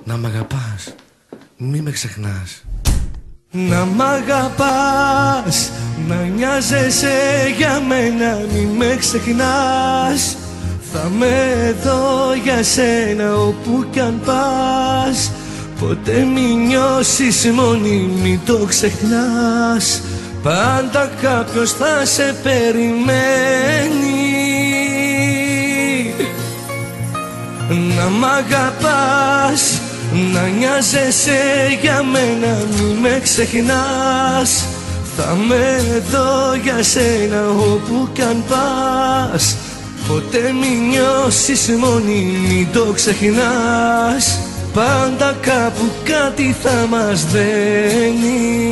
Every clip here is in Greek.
Να μ' αγαπάς, μη με ξεχνάς. Να μ' αγαπάς, να νοιάζεσαι για μένα, μη με ξεχνάς. Θα με εδώ για σένα όπου κι αν πας. Ποτέ μη νιώσεις μόνη, μη το ξεχνάς. Πάντα κάποιος θα σε περιμένει. Να μ' αγαπάς, να νοιάζεσαι για μένα, μη με ξεχνάς. Θα με εδώ για σένα όπου κι αν πας. Ποτέ μη νιώσεις μόνη, μη το ξεχνάς. Πάντα κάπου κάτι θα μας δένει.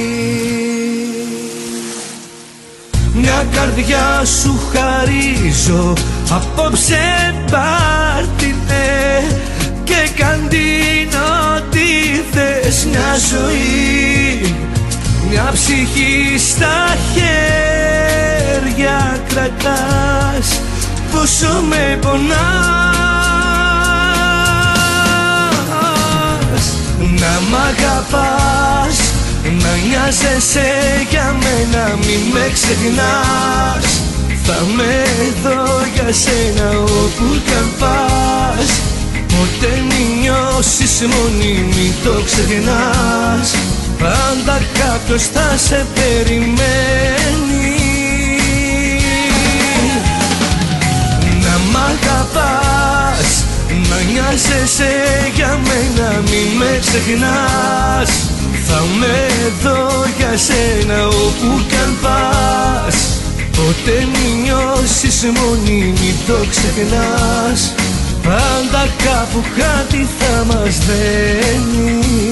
Μια καρδιά σου χαρίζω, απόψε πάρτινε. Και καντήν ό,τι θες, μια ζωή, μια ψυχή στα χέρια κρατάς. Πόσο με πονάς. Να μ' αγαπάς, να νοιάζεσαι για μένα, μη με ξεχνάς. Θα με εδώ για σένα όπου κι αν πας. Ποτέ μη νιώσεις μόνη, μη το ξεχνάς. Πάντα κάποιος θα σε περιμένει. Να μ' αγαπάς, να νοιάζεσαι για μένα, μη με ξεχνάς. Θα με εδώ για σένα όπου κι αν πας. Ποτέ μη νιώσεις μόνη, μη το ξεχνάς. Πάντα κάπου κάτι θα μας δένει.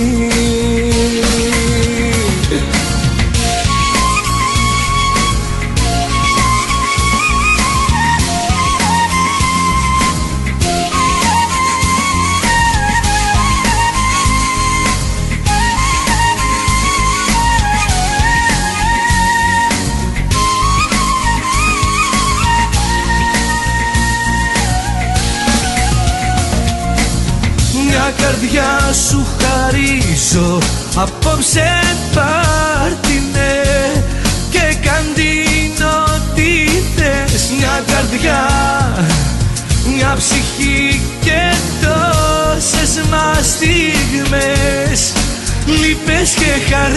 Μια καρδιά σου χαρίζω, απόψε πάρτινε. Και καντήν ό,τι θες. Μια καρδιά, μια ψυχή και τόσες μας στιγμές, λύπες και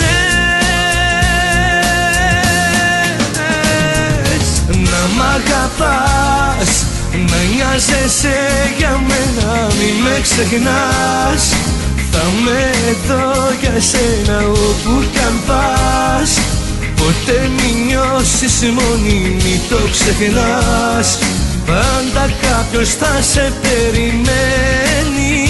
χαρές. Να μ' αγαπάς, να νοιάζεσαι για μένα, μη με ξεχνάς. Θα με εδώ για σένα όπου κι αν πας. Ποτέ μη νιώσεις μόνη, μη το ξεχνάς. Πάντα κάποιος θα σε περιμένει.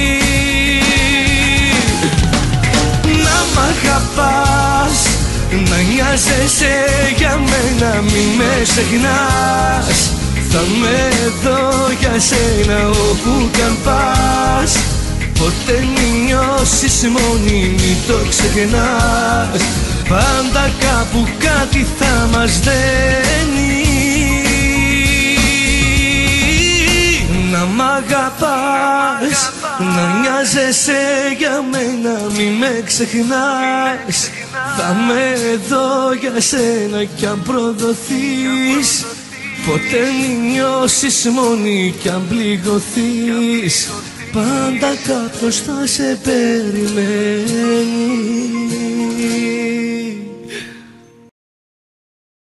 Να μ' αγαπάς, να νοιάζεσαι για μένα, μη με ξεχνάς. Θα με εδώ για σένα όπου κι αν πας. Ποτέ μη νιώσεις μόνη, μη το ξεχνάς. Πάντα κάπου κάτι θα μας δένει. Να μ' αγαπάς, να νοιάζεσαι για μένα, μη με ξεχνάς. Θα με εδώ για σένα κι αν προδοθείς. Ποτέ μη νιώσεις μόνη κι αν πληγωθείς. Πάντα κάποιος θα σε περιμένει.